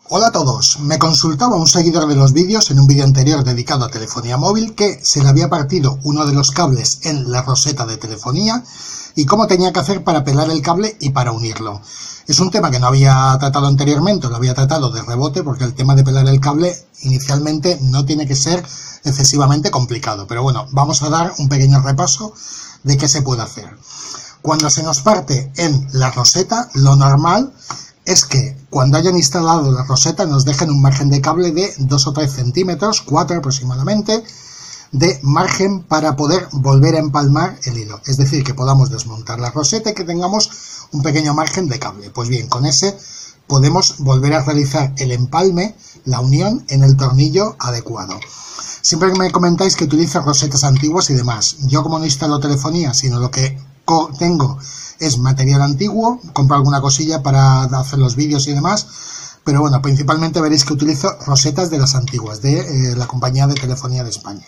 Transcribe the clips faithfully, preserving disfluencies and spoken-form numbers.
Hola a todos, me consultaba un seguidor de los vídeos en un vídeo anterior dedicado a telefonía móvil que se le había partido uno de los cables en la roseta de telefonía y cómo tenía que hacer para pelar el cable y para unirlo. Es un tema que no había tratado anteriormente, lo había tratado de rebote porque el tema de pelar el cable inicialmente no tiene que ser excesivamente complicado, pero bueno, vamos a dar un pequeño repaso de qué se puede hacer. Cuando se nos parte en la roseta, lo normal es que cuando hayan instalado la roseta nos dejen un margen de cable de dos o tres centímetros, cuatro aproximadamente, de margen para poder volver a empalmar el hilo. Es decir, que podamos desmontar la roseta y que tengamos un pequeño margen de cable. Pues bien, con ese podemos volver a realizar el empalme, la unión en el tornillo adecuado. Siempre que me comentáis que utilizo rosetas antiguas y demás, yo como no instalo telefonía, sino lo que tengo es material antiguo, compro alguna cosilla para hacer los vídeos y demás, pero bueno, principalmente veréis que utilizo rosetas de las antiguas, de eh, la compañía de telefonía de España.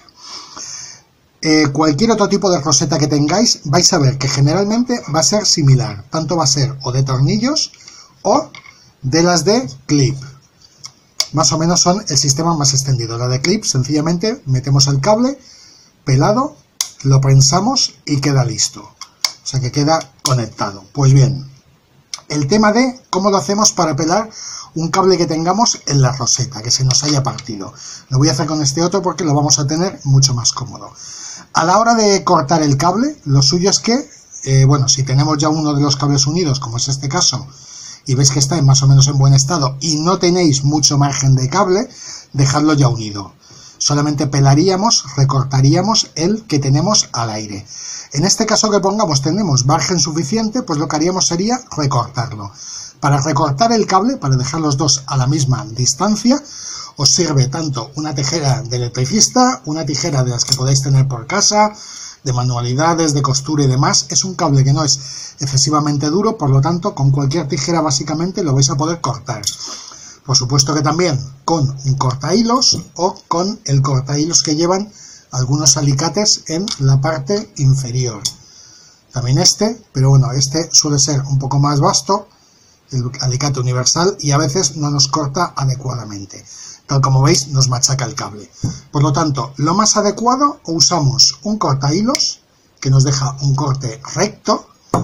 Eh, cualquier otro tipo de roseta que tengáis, vais a ver que generalmente va a ser similar, tanto va a ser o de tornillos o de las de clip. Más o menos son el sistema más extendido. La de clip, sencillamente metemos el cable pelado, lo prensamos y queda listo. O sea que queda conectado. Pues bien, el tema de cómo lo hacemos para pelar un cable que tengamos en la roseta, que se nos haya partido. Lo voy a hacer con este otro porque lo vamos a tener mucho más cómodo. A la hora de cortar el cable, lo suyo es que, eh, bueno, si tenemos ya uno de los cables unidos, como es este caso, y veis que está en más o menos en buen estado y no tenéis mucho margen de cable, dejadlo ya unido. Solamente pelaríamos, recortaríamos el que tenemos al aire. En este caso que pongamos tenemos margen suficiente, pues lo que haríamos sería recortarlo. Para recortar el cable, para dejar los dos a la misma distancia, os sirve tanto una tijera de electricista, una tijera de las que podéis tener por casa, de manualidades, de costura y demás. Es un cable que no es excesivamente duro, por lo tanto con cualquier tijera básicamente lo vais a poder cortar. Por supuesto que también con un cortahilos o con el cortahilos que llevan algunos alicates en la parte inferior. También este, pero bueno, este suele ser un poco más vasto, el alicate universal, y a veces no nos corta adecuadamente. Tal como veis, nos machaca el cable. Por lo tanto, lo más adecuado, o usamos un cortahilos que nos deja un corte recto,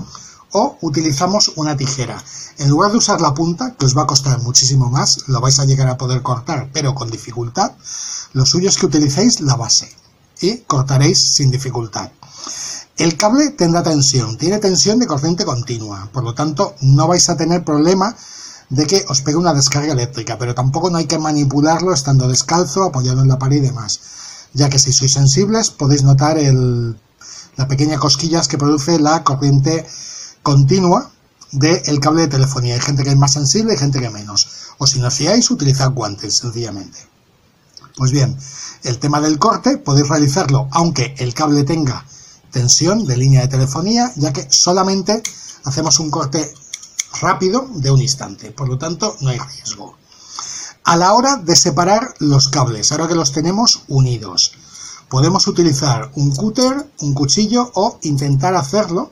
o utilizamos una tijera. En lugar de usar la punta, que os va a costar muchísimo más, lo vais a llegar a poder cortar, pero con dificultad, lo suyo es que utilicéis la base y cortaréis sin dificultad. El cable tendrá tensión, tiene tensión de corriente continua, por lo tanto no vais a tener problema de que os pegue una descarga eléctrica, pero tampoco no hay que manipularlo estando descalzo, apoyado en la pared y demás, ya que si sois sensibles podéis notar el, la pequeña cosquillas que produce la corriente continua del cable de telefonía. Hay gente que es más sensible y gente que menos, o si no fiáis, utilizad guantes sencillamente. Pues bien, el tema del corte podéis realizarlo aunque el cable tenga tensión de línea de telefonía, ya que solamente hacemos un corte rápido de un instante, por lo tanto no hay riesgo. A la hora de separar los cables, ahora que los tenemos unidos, podemos utilizar un cúter, un cuchillo o intentar hacerlo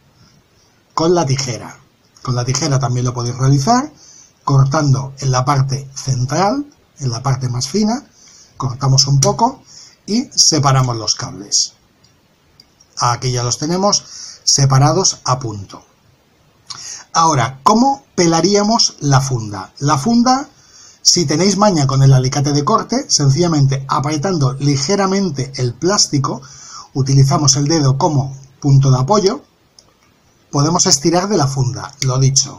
con la tijera. Con la tijera también lo podéis realizar, cortando en la parte central, en la parte más fina, cortamos un poco y separamos los cables. Aquí ya los tenemos separados a punto. Ahora, ¿cómo pelaríamos la funda? La funda, si tenéis maña con el alicate de corte, sencillamente apretando ligeramente el plástico, utilizamos el dedo como punto de apoyo, podemos estirar de la funda, lo dicho.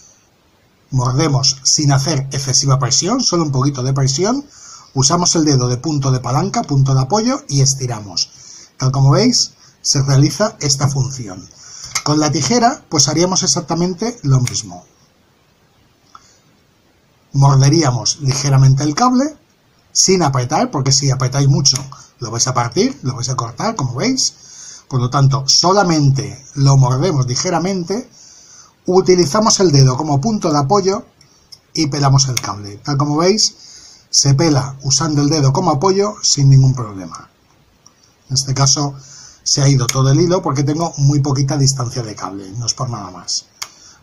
Mordemos sin hacer excesiva presión, solo un poquito de presión, usamos el dedo de punto de palanca, punto de apoyo y estiramos. Tal como veis, se realiza esta función. Con la tijera, pues haríamos exactamente lo mismo. Morderíamos ligeramente el cable, sin apretar, porque si apretáis mucho lo vais a partir, lo vais a cortar, como veis. Por lo tanto, solamente lo mordemos ligeramente, utilizamos el dedo como punto de apoyo y pelamos el cable. Tal como veis, se pela usando el dedo como apoyo sin ningún problema. En este caso se ha ido todo el hilo porque tengo muy poquita distancia de cable, no es por nada más.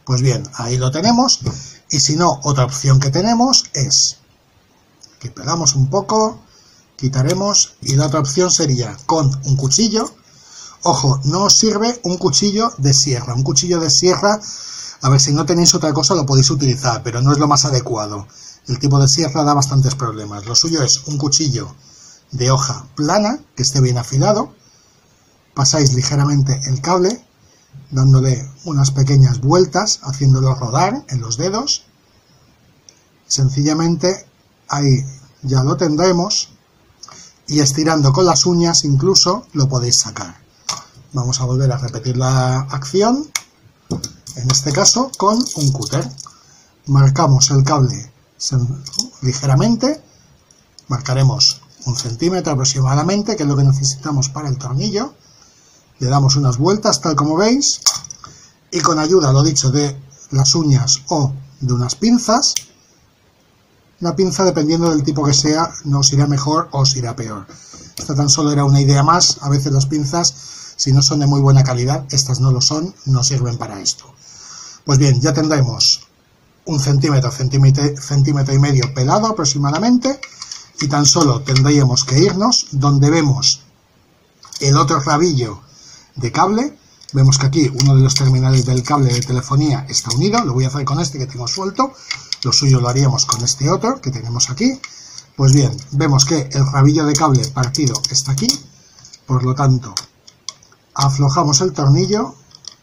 Pues bien, ahí lo tenemos. Y si no, otra opción que tenemos es que pegamos un poco, quitaremos, y la otra opción sería con un cuchillo. Ojo, no os sirve un cuchillo de sierra. Un cuchillo de sierra, a ver, si no tenéis otra cosa lo podéis utilizar, pero no es lo más adecuado. El tipo de sierra da bastantes problemas. Lo suyo es un cuchillo de hoja plana, que esté bien afilado. Pasáis ligeramente el cable, dándole unas pequeñas vueltas, haciéndolo rodar en los dedos. Sencillamente ahí ya lo tendremos, y estirando con las uñas incluso lo podéis sacar. Vamos a volver a repetir la acción, en este caso con un cúter. Marcamos el cable ligeramente, marcaremos un centímetro aproximadamente, que es lo que necesitamos para el tornillo. Le damos unas vueltas tal como veis, y con ayuda, lo dicho, de las uñas o de unas pinzas. Una pinza, dependiendo del tipo que sea, nos irá mejor o os irá peor. Esta tan solo era una idea más. A veces las pinzas, si no son de muy buena calidad, estas no lo son, no sirven para esto. Pues bien, ya tendremos un centímetro, centímetro, centímetro y medio pelado aproximadamente, y tan solo tendríamos que irnos donde vemos el otro rabillo de cable. Vemos que aquí uno de los terminales del cable de telefonía está unido. Lo voy a hacer con este que tengo suelto. Lo suyo lo haríamos con este otro que tenemos aquí. Pues bien, vemos que el rabillo de cable partido está aquí. Por lo tanto, aflojamos el tornillo.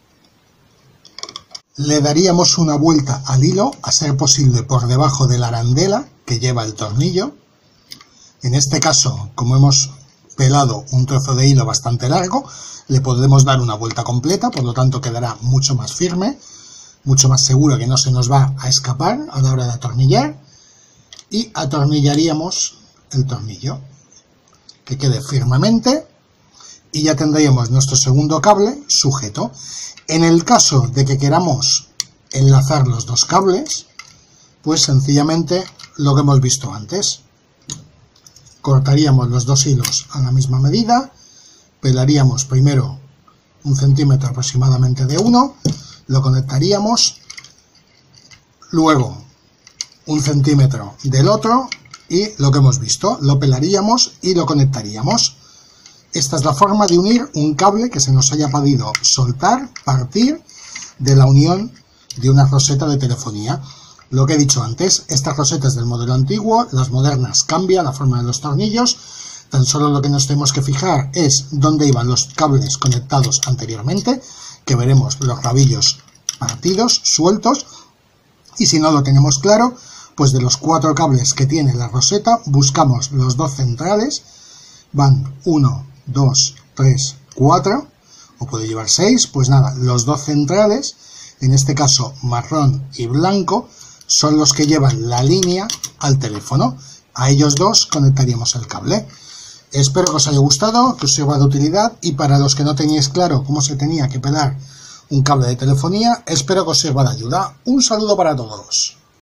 Le daríamos una vuelta al hilo, a ser posible por debajo de la arandela que lleva el tornillo. En este caso, como hemos pelado un trozo de hilo bastante largo, le podemos dar una vuelta completa, por lo tanto quedará mucho más firme, mucho más seguro, que no se nos va a escapar a la hora de atornillar, y atornillaríamos el tornillo, que quede firmemente, y ya tendríamos nuestro segundo cable sujeto. En el caso de que queramos enlazar los dos cables, pues sencillamente lo que hemos visto antes. Cortaríamos los dos hilos a la misma medida, pelaríamos primero un centímetro aproximadamente de uno, lo conectaríamos, luego un centímetro del otro, y lo que hemos visto, lo pelaríamos y lo conectaríamos. Esta es la forma de unir un cable que se nos haya podido soltar, partir de la unión de una roseta de telefonía. Lo que he dicho antes, estas rosetas del modelo antiguo, las modernas cambian la forma de los tornillos. Tan solo lo que nos tenemos que fijar es dónde iban los cables conectados anteriormente, que veremos los rabillos partidos, sueltos, y si no lo tenemos claro, pues de los cuatro cables que tiene la roseta, buscamos los dos centrales, van uno, dos, tres, cuatro, o puede llevar seis, pues nada, los dos centrales, en este caso marrón y blanco, son los que llevan la línea al teléfono. A ellos dos conectaríamos el cable. Espero que os haya gustado, que os sirva de utilidad, y para los que no teníais claro cómo se tenía que pelar un cable de telefonía, espero que os sirva de ayuda. Un saludo para todos.